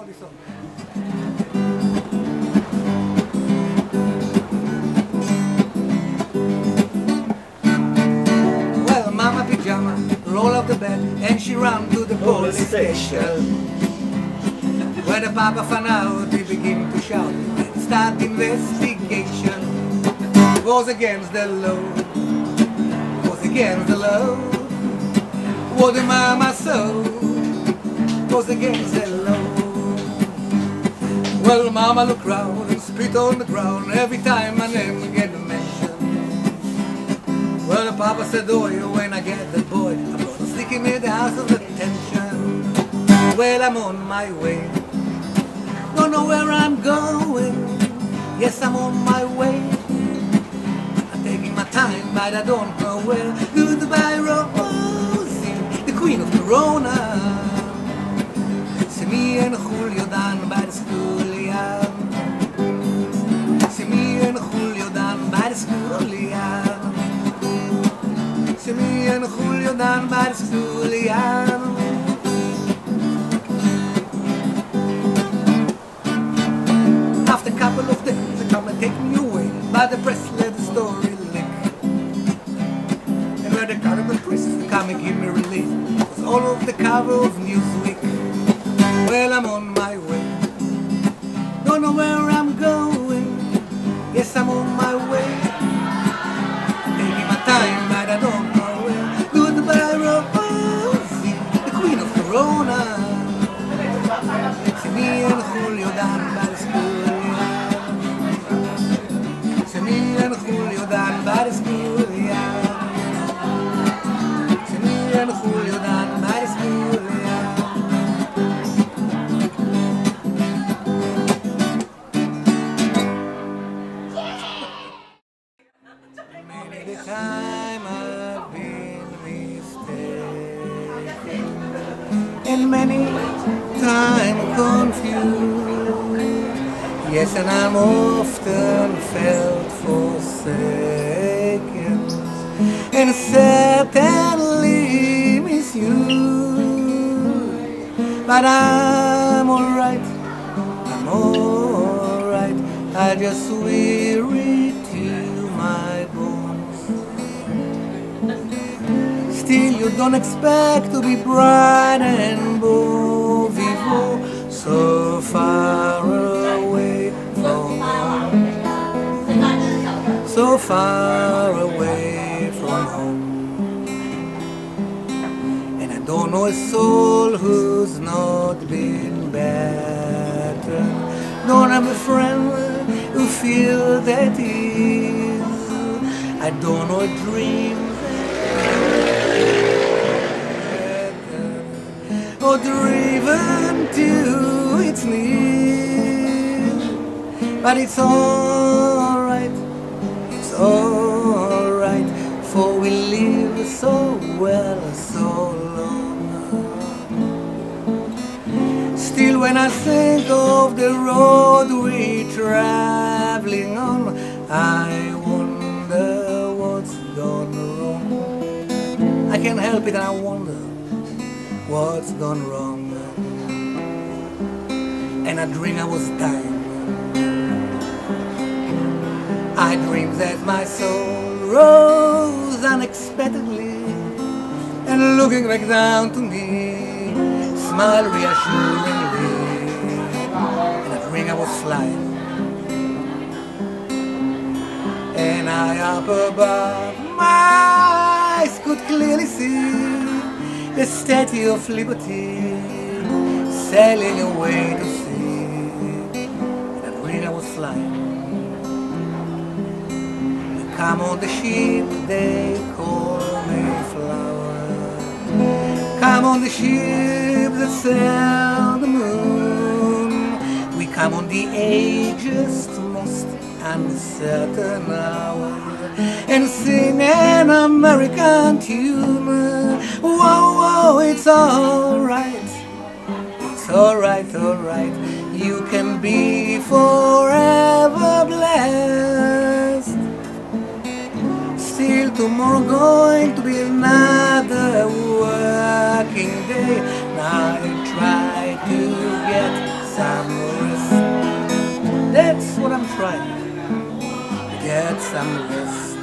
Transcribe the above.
know this song. Well, Mama Pajama roll out the bed and she ran to the police station. When the Papa found out, he began to shout and start investigation. Was against the law, was against the law. What the Mama saw was against the law. Well, Mama looked round and spit on the ground every time my name get mentioned. Well, the Papa said, oh, when I get that boy, I'm gonna stick him in the house of detention. Well, I'm on my way, don't know where I'm going. Yes, I'm on my way, I'm taking my time, but I don't know where. Goodbye, Rosie, the queen of Corona. See me and Julio down by the schoolyard. See me and Julio down by the schoolyard. See me and Julio down by the schoolyard. After a couple of days, they come and take me away, but the press let the story leak. And when they cut the press, they come and give me relief. It was all over the cover of Newsweek. Well, I'm on my way, don't know where I'm going. Yes, I'm on my way, taking my time, but I don't know where. Goodbye, Rosie, the queen of Corona. See me and Julio down by the schoolyard. See me and Julio down by the schoolyard. See me and Julio down by the schoolyard. Many the time I've been mistaken, and many time confused. Yes, and I'm often felt forsaken, and certainly misused. But I'm alright, I'm alright. I just weary to my bones. Still, you don't expect to be bright and beau vivant, so far away from home, so far away from home. And I don't know a soul who's not been better. Don't have a friend who feels that is. I don't know a dream or driven to its knees. But it's alright, for we live so well, so long. Still, when I think of the road we're traveling on, I wonder what's gone wrong. I can't help it and I wonder what's gone wrong. And I dream I was dying. I dreamed that my soul rose unexpectedly, and looking back down to me, smiled reassuringly. And I dreamed I was flying, and high up above, my eyes could clearly see the Statue of Liberty sailing away to sea. And I dreamed I was flying. Come on the ship they call Mayflower. Come on the ship that sail the moon. We come on the age's most uncertain hour and sing an American tune. Whoa, whoa, it's alright, it's alright, alright. You can be forever blessed. Still, tomorrow going to be another working day. Now I try to get some rest. That's what I'm trying, to get some rest.